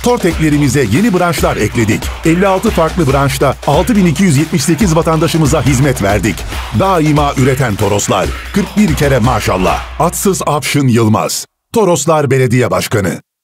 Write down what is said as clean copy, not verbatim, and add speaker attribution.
Speaker 1: Torteklerimize yeni branşlar ekledik. 56 farklı branşta 6278 vatandaşımıza hizmet verdik. Daima üreten Toroslar. 41 kere maşallah. Atsız Afşın Yılmaz. Toroslar Belediye Başkanı.